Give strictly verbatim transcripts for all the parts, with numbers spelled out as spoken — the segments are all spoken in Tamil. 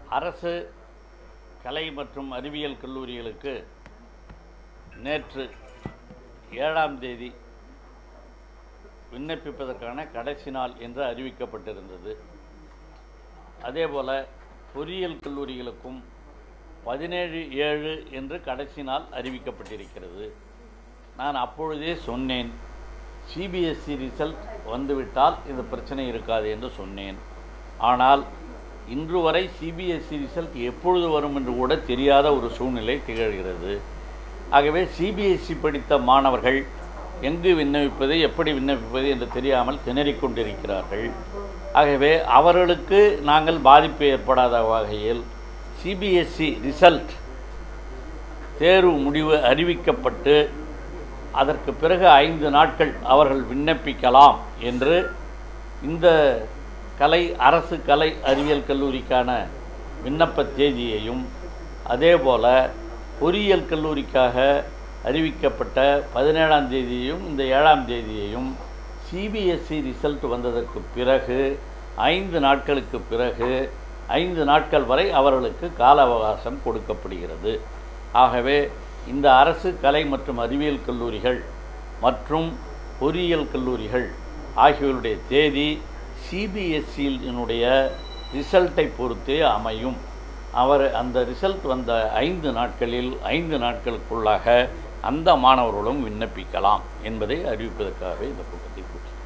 அரசு கலை மற்றும் அறிவியல் கல்லூரிகளுக்கு நேற்று ஏழாம் தேதி விண்ணப்பிப்பதற்கான கடைசி நாள் என்று அறிவிக்கப்பட்டிருந்தது. அதேபோல பொறியியல் கல்லூரிகளுக்கும் பதினேழு ஏழு என்று கடைசி நாள் அறிவிக்கப்பட்டிருக்கிறது. நான் அப்பொழுதே சொன்னேன், சிபிஎஸ்சி ரிசல்ட் வந்துவிட்டால் இந்த பிரச்சனை இருக்காது என்று சொன்னேன். ஆனால் இன்று வரை சிபிஎஸ்சி ரிசல்ட் எப்பொழுது வரும் என்று கூட தெரியாத ஒரு சூழ்நிலை திகழ்கிறது. ஆகவே சிபிஎஸ்சி படித்த மாணவர்கள் எங்கு விண்ணப்பிப்பது, எப்படி விண்ணப்பிப்பது என்று தெரியாமல் திணறிக் கொண்டிருக்கிறார்கள். ஆகவே அவர்களுக்கு நாங்கள் பாதிப்பு ஏற்படாத வகையில் சிபிஎஸ்சி ரிசல்ட் தேர்வு முடிவு அறிவிக்கப்பட்டு அதற்கு பிறகு ஐந்து நாட்கள் அவர்கள் விண்ணப்பிக்கலாம் என்று இந்த கலை அரசு கலை அறிவியல் கல்லூரிக்கான விண்ணப்ப தேதியையும் அதேபோல பொறியியல் கல்லூரிக்காக அறிவிக்கப்பட்ட பதினேழாம் தேதியையும் இந்த ஏழாம் தேதியையும் சிபிஎஸ்சி ரிசல்ட் வந்ததற்கு பிறகு ஐந்து நாட்களுக்கு பிறகு ஐந்து நாட்கள் வரை அவர்களுக்கு கால அவகாசம் கொடுக்கப்படுகிறது. ஆகவே இந்த அரசு கலை மற்றும் அறிவியல் கல்லூரிகள் மற்றும் பொறியியல் கல்லூரிகள் ஆகியோருடைய தேதி சிபிஎஸ்சியினுடைய ரிசல்ட்டை பொறுத்தே அமையும். அவர் அந்த ரிசல்ட் வந்த ஐந்து நாட்களில் ஐந்து நாட்களுக்குள்ளாக அந்த மாணவர்களும் விண்ணப்பிக்கலாம் என்பதை அறிவிப்பதற்காகவே இந்த கூட்டத்தை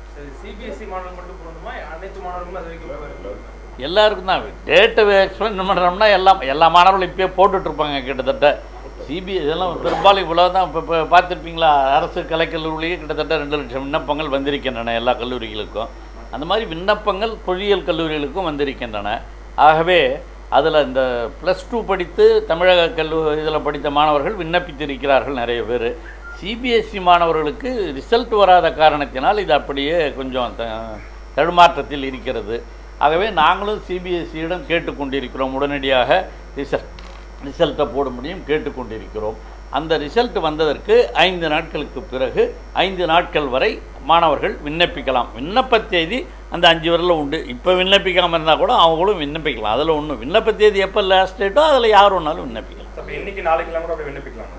எல்லாருக்கும் தான் டேட்டை எக்ஸ்பிளைன் பண்ணுறோம்னா எல்லாம் எல்லா மாணவர்களும் இப்போயே போட்டுட்ருப்பாங்க. கிட்டத்தட்ட சிபிஎஸ் இதெல்லாம் பெரும்பாலும் இவ்வளோ தான். இப்போ இப்போ பார்த்துருப்பீங்களா, அரசு கலைக்கல்லூரிலேயே கிட்டத்தட்ட ரெண்டு லட்சம் விண்ணப்பங்கள் வந்திருக்கின்றன எல்லா கல்லூரிகளுக்கும். அந்த மாதிரி விண்ணப்பங்கள் பொறியியல் கல்லூரிகளுக்கும் வந்திருக்கின்றன. ஆகவே அதில் இந்த ப்ளஸ் டூ படித்து தமிழக கல்லூரி இதில் படித்த மாணவர்கள் விண்ணப்பித்திருக்கிறார்கள் நிறைய பேர். சிபிஎஸ்சி மாணவர்களுக்கு ரிசல்ட் வராத காரணத்தினால் இது அப்படியே கொஞ்சம் த தடுமாற்றத்தில் இருக்கிறது. ஆகவே நாங்களும் சிபிஎஸ்சியிடம் கேட்டுக்கொண்டிருக்கிறோம், உடனடியாக ரிசல்ட் ரிசல்ட்டை போட முடியும் கேட்டுக்கொண்டிருக்கிறோம். அந்த ரிசல்ட் வந்ததற்கு ஐந்து நாட்களுக்கு பிறகு ஐந்து நாட்கள் வரை மாணவர்கள் விண்ணப்பிக்கலாம். விண்ணப்ப தேதி அந்த அஞ்சு வரல உண்டு. இப்போ விண்ணப்பிக்காமல் இருந்தால் கூட அவங்களும் விண்ணப்பிக்கலாம். அதில் ஒன்றும் விண்ணப்ப தேதி எப்போ லாஸ்ட் டேட்டோ அதில் யார் ஒன்றாலும் விண்ணப்பிக்கலாம். இன்னைக்கு நாளைக்கெல்லாம் கூட விண்ணப்பிக்கலாம்.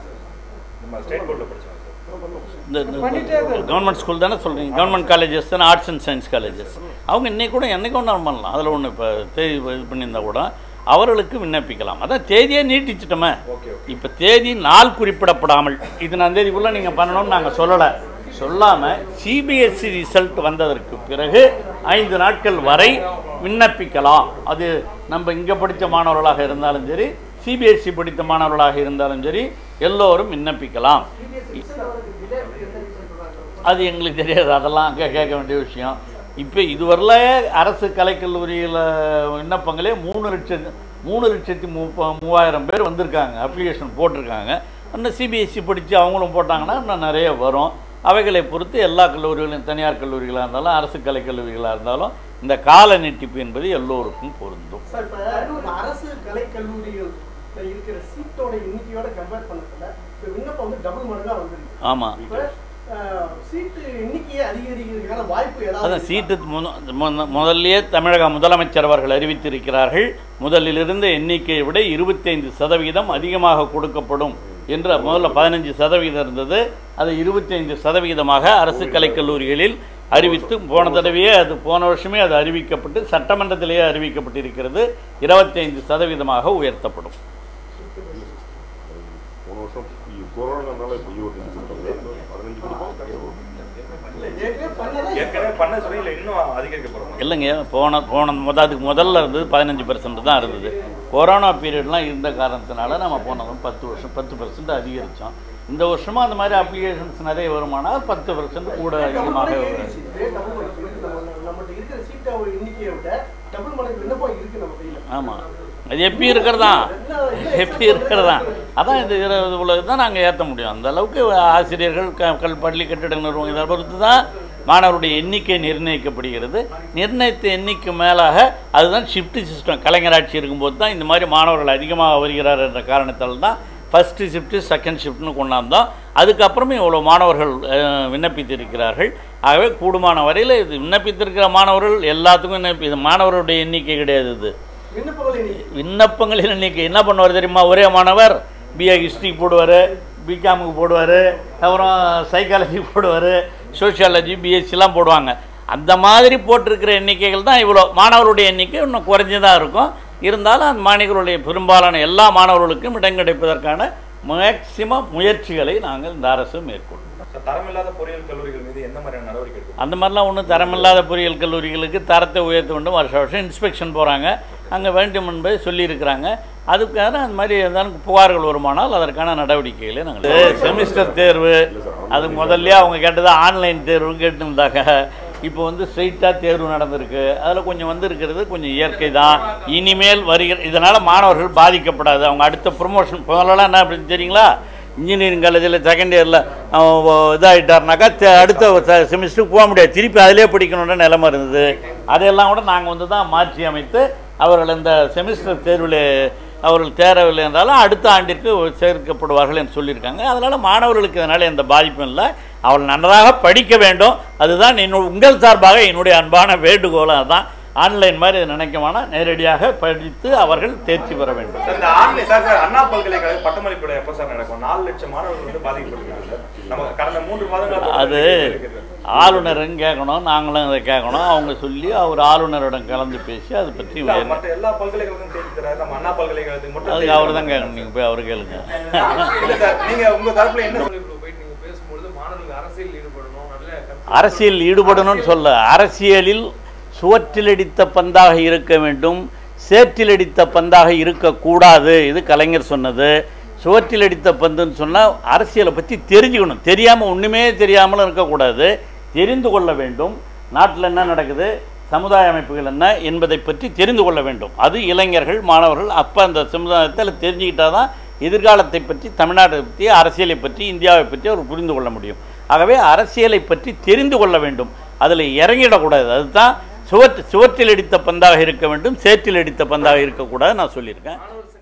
இந்த கவர்மெண்ட் ஸ்கூல் தானே சொல்கிறீங்க, கவர்மெண்ட் காலேஜஸ் தானே, ஆர்ட்ஸ் அண்ட் சயின்ஸ் காலேஜஸ். அவங்க இன்னைக்கு கூட என்னைக்கு ஒன்றும் பண்ணலாம். அதில் ஒன்று இப்போ தேதி இது பண்ணியிருந்தால் கூட அவர்களுக்கு விண்ணப்பிக்கலாம். அதான் தேதியை நீட்டிச்சிட்டோமே. இப்போ தேதி நாள் குறிப்பிடப்படாமல் இது நான் தேதிக்குள்ளே நீங்கள் பண்ணணும்னு நாங்கள் சொல்லலை. சொல்லாமல் சிபிஎஸ்சி ரிசல்ட் வந்ததற்கு பிறகு ஐந்து நாட்கள் வரை விண்ணப்பிக்கலாம். அது நம்ம இங்கே படித்த மாணவர்களாக இருந்தாலும் சரி, சிபிஎஸ்சி படித்த மாணவர்களாக இருந்தாலும் சரி, எல்லோரும் விண்ணப்பிக்கலாம். அது எங்களுக்கு தெரியாது, அதெல்லாம் அங்கே கேட்க வேண்டிய விஷயம். இப்போ இதுவரையில அரசு கலைக்கல்லூரியில் விண்ணப்பங்களே மூணு லட்சத்து மூணு லட்சத்தி முப்ப மூவாயிரம் பேர் வந்திருக்காங்க, அப்ளிகேஷன் போட்டிருக்காங்க. இன்னும் சிபிஎஸ்சி படித்து அவங்களும் போட்டாங்கன்னா இன்னும் நிறைய வரும். அவைகளை பொறுத்து எல்லா கல்லூரிகளும், தனியார் கல்லூரிகளாக இருந்தாலும் அரசு கலைக்கல்லூரிகளாக இருந்தாலும் இந்த கால நீட்டிப்பு என்பது எல்லோருக்கும் பொருந்தும். அரசு கலைக்கல்லூரிகள் இருக்கிற சீட்டோட எண்ணிக்கையோட கம்பேர் பண்ணல விண்ணப்பம் வந்து டபுள் மடங்காக வந்துருக்கு. ஆமாம், சீட்டு எண்ணிக்கையை அதிகரிக்கிறதுக்கான வாய்ப்பு ஏதாவது? அதான் சீட்டு முதல்லையே தமிழக முதலமைச்சர் அவர்கள் அறிவித்திருக்கிறார்கள். முதலிலிருந்து எண்ணிக்கையை விட இருபத்தைந்து சதவீதம் அதிகமாக கொடுக்கப்படும் என்று. முதல்ல பதினஞ்சு சதவீதம் இருந்தது, அது இருபத்தைந்து சதவீதமாக அரசு கலைக்கல்லூரிகளில் அறிவித்து போன தடவையே அது போன வருஷமே அது அறிவிக்கப்பட்டு சட்டமன்றத்திலேயே அறிவிக்கப்பட்டிருக்கிறது. இருபத்தைந்து சதவீதமாக உயர்த்தப்படும். இல்லைங்க, போன போன முதல் அதுக்கு முதல்ல இருந்தது பதினஞ்சு பெர்சன்ட் தான் இருந்தது. கொரோனா பீரியட்லாம் இருந்த காரணத்தினால நம்ம போனதும் பத்து வருஷம் பத்து பெர்சன்ட் அதிகரித்தோம். இந்த வருஷமாக அந்த மாதிரி அப்ளிகேஷன்ஸ் நிறைய வருமானால் பத்து பெர்சன்ட் கூட அதிகமாக. ஆமாம், அது எப்படி இருக்கிறதா எப்படி இருக்கிறதா அதான் இந்த இருபது உலகம் தான் நாங்கள் ஏற்ற முடியும். அந்த அளவுக்கு ஆசிரியர்கள் க கல் பள்ளி கட்டிட நிறுவனம் இதை பொறுத்து தான் மாணவருடைய எண்ணிக்கை நிர்ணயிக்கப்படுகிறது. நிர்ணயித்த எண்ணிக்கை மேலாக அதுதான் ஷிஃப்ட் சிஸ்டம். கலைஞர் ஆட்சி இருக்கும்போது தான் இந்த மாதிரி மாணவர்கள் அதிகமாக வருகிறார் என்ற காரணத்தால் தான் ஃபஸ்ட்டு ஷிஃப்ட்டு செகண்ட் ஷிஃப்ட்னு கொண்டாந்தோம். அதுக்கப்புறமே இவ்வளோ மாணவர்கள் விண்ணப்பித்திருக்கிறார்கள். ஆகவே கூடுமான வரையில் இது விண்ணப்பித்திருக்கிற மாணவர்கள் எல்லாத்துக்கும் விண்ணப்பி இது மாணவர்களுடைய எண்ணிக்கை கிடையாது. இது விண்ணப்பங்களின் எண்ணிக்கை என்ன பண்ணுவார் தெரியுமா? ஒரே மாணவர் பிஏ ஹிஸ்ட்ரி போடுவார், பிகாமுக்கு போடுவார், அப்புறம் சைக்காலஜி போடுவார், சோஷியாலஜி, பிஎஸ்சிலாம் போடுவாங்க. அந்த மாதிரி போட்டிருக்கிற எண்ணிக்கைகள் தான் இவ்வளோ. மாணவருடைய எண்ணிக்கை இன்னும் குறைஞ்சி தான் இருக்கும். இருந்தாலும் அந்த மாணவர்களுடைய பெரும்பாலான எல்லா மாணவர்களுக்கும் இடம் கிடைப்பதற்கான மேக்சிமம் முயற்சிகளை நாங்கள் இந்த அரசு மேற்கொள்ளும். தரமில்லாத பொறியியல் கல்லூரிகள் மீது எந்த மாதிரியான நடவடிக்கை எடுக்கும்? அந்த மாதிரிலாம் ஒன்றும் தரமில்லாத பொறியியல் கல்லூரிகளுக்கு தரத்தை உயர்த்த வேண்டும். வருஷ வருஷம் இன்ஸ்பெக்ஷன் போகிறாங்க, அங்கே வேண்டும் என்பதை சொல்லியிருக்கிறாங்க. அதுக்காக அந்த மாதிரி இருந்தாலும் புகார்கள் வருமானால் அதற்கான நடவடிக்கைகளை நாங்கள் செமிஸ்டர் தேர்வு அது முதல்ல அவங்க கேட்டது ஆன்லைன் தேர்வு கேட்டுருந்தாங்க. இப்போ வந்து ஸ்ட்ரெயிட்டாக தேர்வு நடந்திருக்கு. அதில் கொஞ்சம் வந்து இருக்கிறது கொஞ்சம் இயற்கை தான். இனிமேல் வருகிற இதனால் மாணவர்கள் பாதிக்கப்படாது. அவங்க அடுத்த ப்ரொமோஷன் முதலெல்லாம் என்ன அப்படின்னு தெரியுங்களா? இன்ஜினியரிங் காலேஜில் செகண்ட் இயரில் இதாகிட்டார்னாக்கா அடுத்த செமிஸ்டருக்கு போக முடியாது, திருப்பி அதிலே படிக்கணுன்ற நிலைமை இருந்தது. அதையெல்லாம் கூட நாங்கள் வந்து தான் மாற்றி அமைத்து அவர்கள் இந்த செமிஸ்டர் தேர்வில் அவர்கள் தேரவில்லை என்றாலும் அடுத்த ஆண்டிற்கு சேர்க்கப்படுவார்கள் என்று சொல்லியிருக்காங்க. அதனால் மாணவர்களுக்கு இதனால் எந்த பாதிப்பும் இல்லை. அவள் நன்றாக படிக்க வேண்டும். அதுதான் என்னோட உங்கள் சார்பாக என்னுடைய அன்பான வேண்டுகோளாக தான். ஆன்லைன் மாதிரி நினைக்கமான நேரடியாக படித்து அவர்கள் தேர்ச்சி பெற வேண்டும். அண்ணா பல்கலைக்கழக பட்டமளிப்பு எப்போ சார் நடக்கும்? நாலு லட்சம் மாணவர்கள் வந்து பாதிக்கப்பட்டிருக்காங்க. கடந்த மூன்று மாதங்கள் அது ஆளுநரும் கேட்கணும், நாங்களும் அதை கேட்கணும். அவங்க சொல்லி அவர் ஆளுநரிடம் கலந்து பேசி அதை பற்றி எல்லா பல்கலைக்கழகம் தேடி தராரு, நம்ம அண்ணா பல்கலைக்கழகத்துக்கு மட்டும் அதுக்கு அவர் தான் கேட்கணும். நீங்கள் போய் அவர் கேளுங்க. நீங்க உங்க தரப்புல என்ன அரசியல் ஈடுபடணும்னு சொல்ல, அரசியலில் சுவற்றிலடித்த பந்தாக இருக்க வேண்டும், சேற்றிலடித்த பந்தாக இருக்கக்கூடாது. இது கலைஞர் சொன்னது. சுவற்றிலடித்த பந்துன்னு சொன்னால் அரசியலை பற்றி தெரிஞ்சுக்கணும். தெரியாமல் ஒன்றுமே தெரியாமலும் இருக்கக்கூடாது, தெரிந்து கொள்ள வேண்டும். நாட்டில் என்ன நடக்குது, சமுதாய அமைப்புகள் என்ன என்பதை பற்றி தெரிந்து கொள்ள வேண்டும். அது இளைஞர்கள், மாணவர்கள் அப்போ அந்த சமுதாயத்தில் தெரிஞ்சுக்கிட்டால் தான் எதிர்காலத்தை பற்றி, தமிழ்நாட்டை பற்றி, அரசியலை பற்றி, இந்தியாவை பற்றி அவர் புரிந்து கொள்ள முடியும். ஆகவே அரசியலை பற்றி தெரிந்து கொள்ள வேண்டும், அதில் இறங்கிடக்கூடாது. அதுதான் சுவற்று சுவற்றில் அடித்த பந்தாக இருக்க வேண்டும், சேற்றில் அடித்த பந்தாக இருக்கக்கூடாது நான் சொல்லியிருக்கேன்.